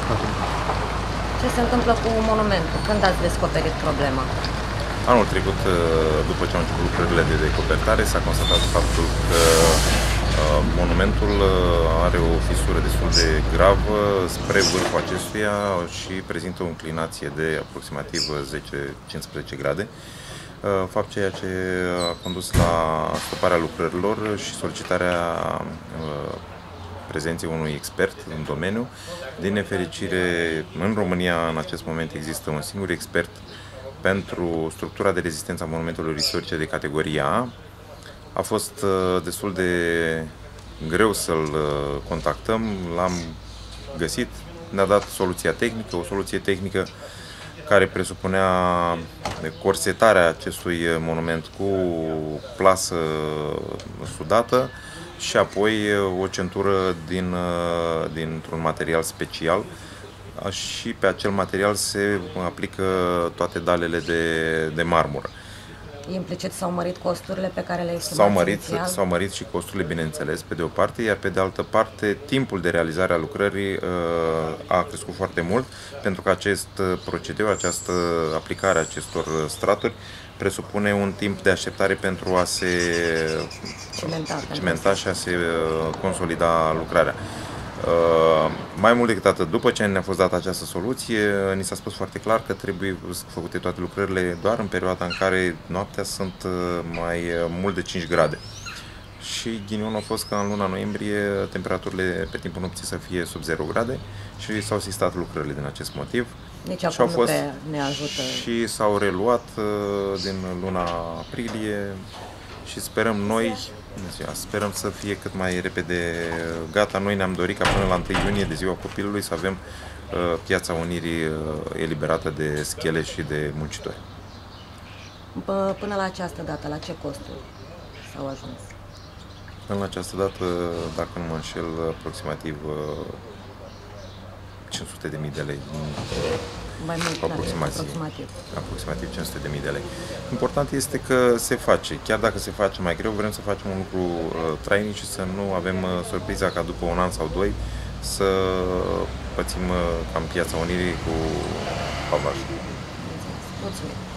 Ce se întâmplă cu monumentul? Când ați descoperit problema? Anul trecut, după ce au început lucrările de decopertare, s-a constatat faptul că monumentul are o fisură destul de gravă spre vârful acestuia și prezintă o inclinație de aproximativ 10-15 grade. Fapt ceea ce a condus la stoparea lucrărilor și solicitarea prezenței unui expert în domeniu. Din nefericire, în România, în acest moment, există un singur expert pentru structura de rezistență a monumentelor istorice de categoria A. A fost destul de greu să-l contactăm, l-am găsit, ne-a dat soluția tehnică, o soluție tehnică care presupunea corsetarea acestui monument cu plasă sudată și apoi o centură dintr-un material special, și pe acel material se aplică toate dalele de marmură. Implicit s-au mărit costurile pe care le estimați inițial? S-au mărit și costurile, bineînțeles, pe de o parte, iar pe de altă parte, timpul de realizare a lucrării a crescut foarte mult, pentru că acest procedeu, această aplicare a acestor straturi, presupune un timp de așteptare pentru a se cimenta și a se consolida lucrarea. Mai mult decât atât, după ce ne-a fost dată această soluție, ni s-a spus foarte clar că trebuie făcute toate lucrările doar în perioada în care noaptea sunt mai mult de 5 grade. Și ghinionul a fost că în luna noiembrie temperaturile pe timpul nopții să fie sub 0 grade și s-au sistat lucrările din acest motiv. Deci acum nu prea ne ajută. Și s-au reluat din luna aprilie și sperăm să fie cât mai repede gata. Noi ne-am dorit ca până la 1 iunie, de ziua copilului, să avem Piața Unirii eliberată de schele și de muncitori. Până la această dată, la ce costuri s-au ajuns? Până la această dată, dacă nu mă înșel, aproximativ 500.000 de lei. Mai mult, aproximativ 500.000 de lei. Important este că se face. Chiar dacă se face mai greu, vrem să facem un lucru trainic și să nu avem surpriza ca după un an sau doi să pățim cam Piața Unirii cu pavaj. Mulțumim!